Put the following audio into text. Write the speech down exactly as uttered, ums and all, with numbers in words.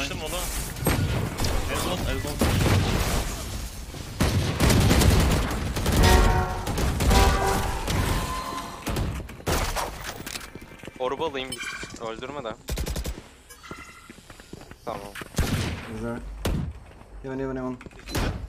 Açtım onu. Elbon, elbon. Orba alayım. Öldürme de. Tamam. Is there? Heaven, heaven, heaven.